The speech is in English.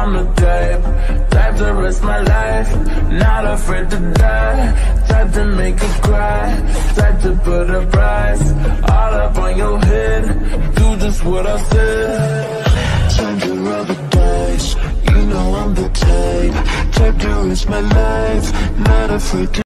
I'm the type to risk my life, not afraid to die, type to make you cry, type to put a price all up on your head, do just what I said. Time to roll the dice, you know I'm the type to risk my life, not afraid to